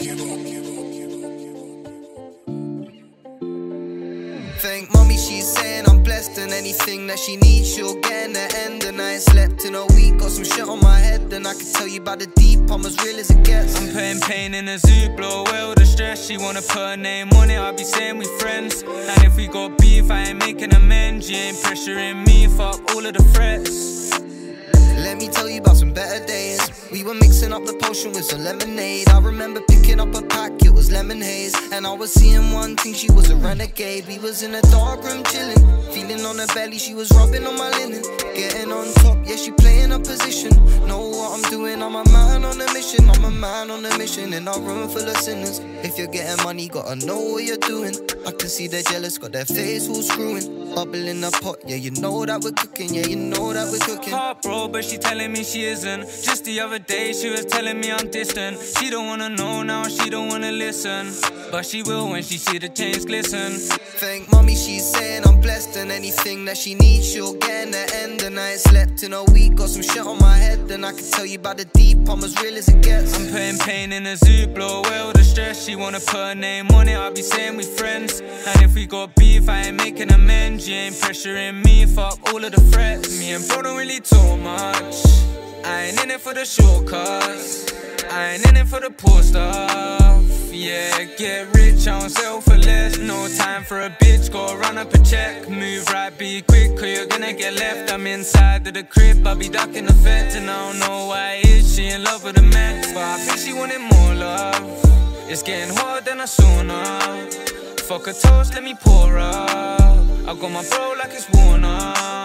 Thank mommy, she's saying I'm blessed, and anything that she needs she'll get in the end. And I ain't slept in a week, got some shit on my head, and I can tell you about the deep, I'm as real as it gets. I'm putting pain in a zoo, blow away all the stress. She wanna put her name on it, I'll be saying we friends. And if we got beef, I ain't making amends. You ain't pressuring me, fuck all of the threats. Let me tell you about some better days. We were mixing up the potion with some lemonade. I remember picking up a pack, it was lemon haze. And I was seeing one thing, she was a renegade. We was in a dark room chilling, feeling on her belly, she was rubbing on my linen. Getting on top, yeah, she playing a position. Know what I'm doing, I'm a man on a mission. I'm a man on a mission in a room full of sinners. If you're getting money, gotta know what you're doing. I can see they're jealous, got their face all screwing. Bubble in the pot, yeah, you know that we're cooking. Yeah, you know that we're cooking. Heart bro, but she telling me she isn't. Just the other day she was telling me I'm distant. She don't wanna know now, she don't wanna listen, but she will when she see the chains glisten. Thank mommy, she's saying I'm blessed, and anything that she needs she'll get in the end. And I ain't slept in a week, got some shit on my head, and I can tell you about the deep, I'm as real as it gets. I'm putting pain in a zoo, blow away all the stress. She wanna put her name on it, I'll be saying we friends. And if we got beef, I ain't making amends. You ain't pressuring me, fuck all of the threats. Me and bro don't really talk much, I ain't in it for the shortcuts, I ain't in it for the poor stuff. Yeah, get rich, I don't settle for less. No time for a bitch, go run up a check. Move right, be quick, or you're gonna get left. I'm inside of the crib, I'll be ducking the feds. And I don't know why it is, she in love with a man, but I think she wanted more love. It's getting hard than a sauna. Fuck a toast, let me pour up. I got my bro like it's worn up.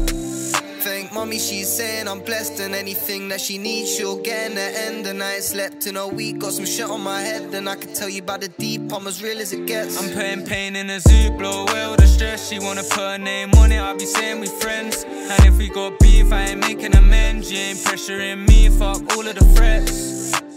Thank mommy, she's saying I'm blessed, and anything that she needs she'll get in the end. And I ain't slept in a week, got some shit on my head, and I can tell you about the deep, I'm as real as it gets. I'm putting pain in a zoo, blow away all the stress. She wanna put her name on it, I'll be saying we friends. And if we got beef, I ain't making amends. You ain't pressuring me, fuck all of the threats.